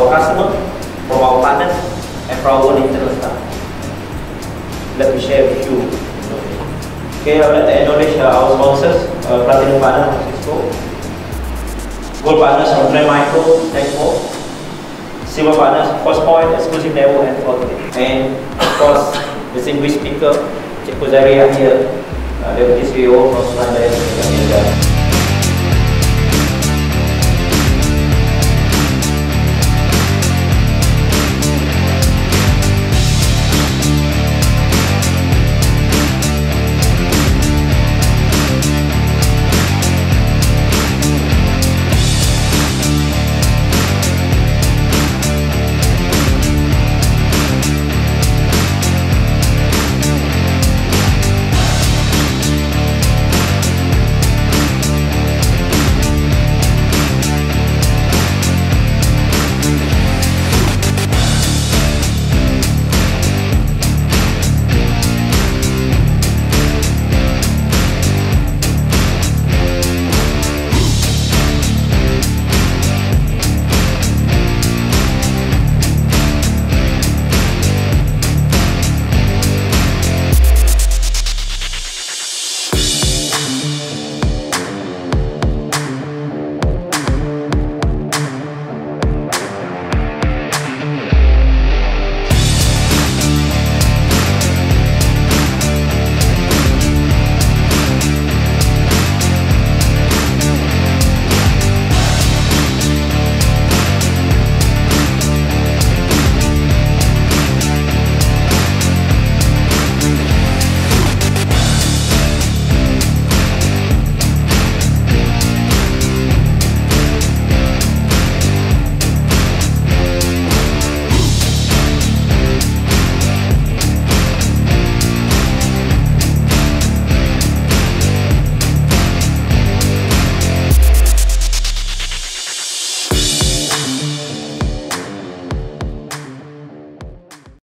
our customer, from our partners, and from our own internal staff. I'd like to share with you. Okay, I would like to acknowledge our sponsors, Platinum partner Cisco, Gold partners from Trend Micro, Techco, Silver partners Forcepoint, Exclusive Network, and Fortinet. And of course, distinguished speaker, Cik Zahri here, Deputy CEO from Sunlight.